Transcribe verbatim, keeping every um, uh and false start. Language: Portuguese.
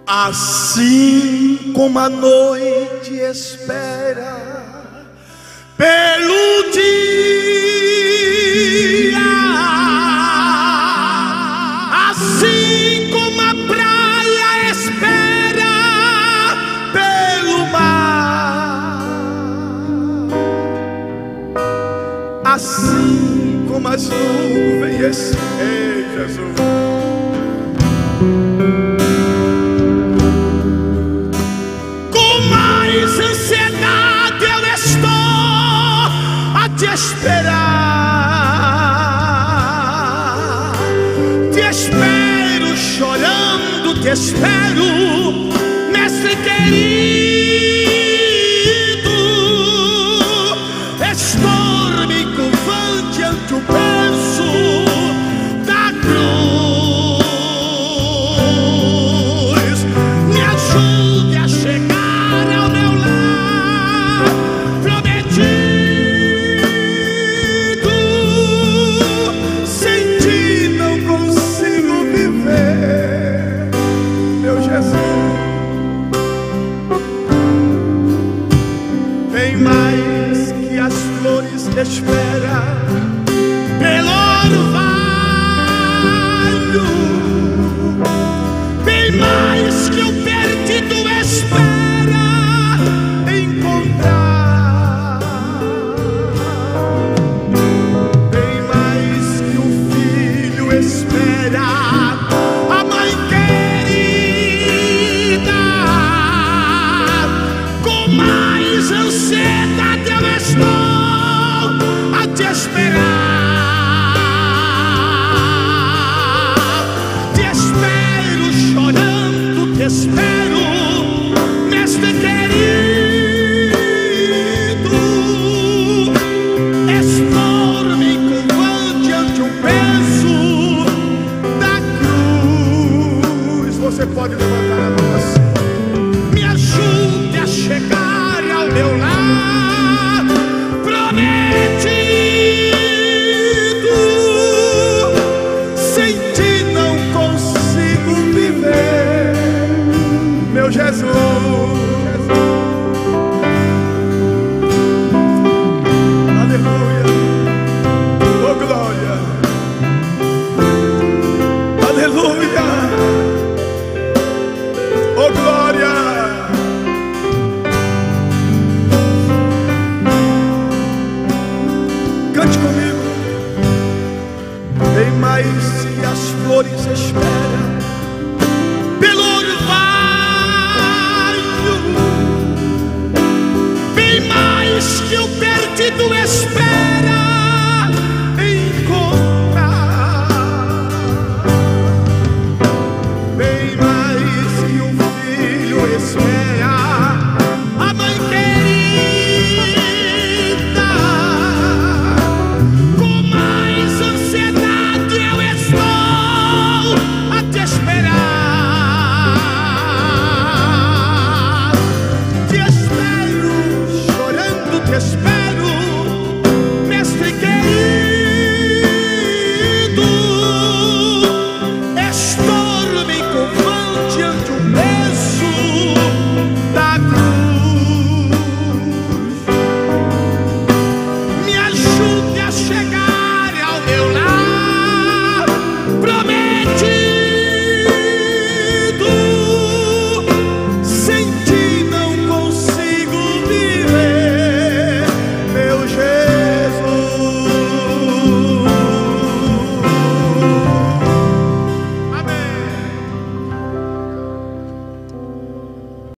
Assim como a noite espera pelo dia, assim como a praia espera pelo mar, assim como as nuvens esperam, Jesus, te esperar, te espero chorando, te espero, mestre querido. Estou me curvante ante o peso da cruz. Me ajude a chegar ao meu lar prometido. Espera pelo orvalho, bem mais que o perdido espera encontrar, bem mais que o filho espera a mãe querida, com mais ansiedade eu estou te esperar, te espero chorando, te espero, mestre querido. Estou-me curvante ante o peso da cruz. Você pode levantar.